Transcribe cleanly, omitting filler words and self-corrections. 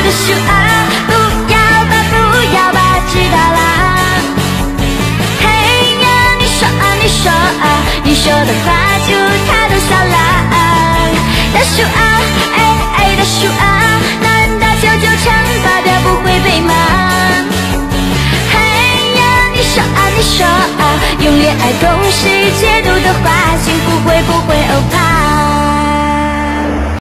的树啊，不要吧，知道啦。嘿呀，你说的话就太多笑啦。大树啊，大树啊，难道求救惩罚的不会被骂？嘿呀，你说啊，用恋爱公式解读的话，幸福会不会欧趴？